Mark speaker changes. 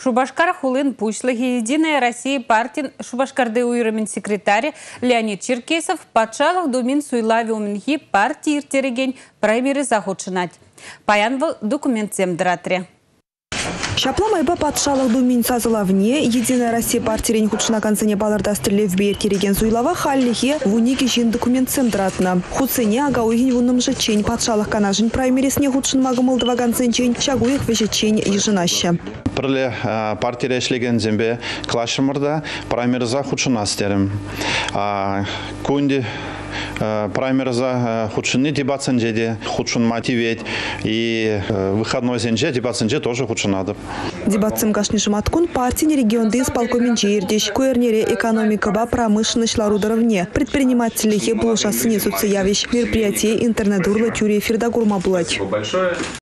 Speaker 1: Шубашкар хулын пушлыги Единая Россия партин Шубашкарды уйрымен секретарь Леонид Черкесов патшалық думин суйлави уминги партии иртереген праймери захудшынать. Паян был документ земдратре.
Speaker 2: Шапла майба патшалық думин сазылавне, Единая Россия партирен худшына концене баларда стрелев бейер тереген суйлава халлихе в унике жин документ центратна. Худсене агаугин вунным же чень патшалық канажин праймересне худшын магымылдыва концен чень, шагуек веже чень ежинаща.
Speaker 3: Прле партия шлеген зембе клашымырда праймерза худшына стерим. Кунди праймерза худшины дебатсан жеде, худшын мотивет и выходной зенже дебатсан же тоже худшынады.
Speaker 2: Дебатсым кашнишым аткун партийный регионды исполкомен жердеш, куэрнере экономикаба промышленность ларударовне, предприниматели булшасы несутся явищ, мероприятие интернет-дурлы тюре фердагурма булать.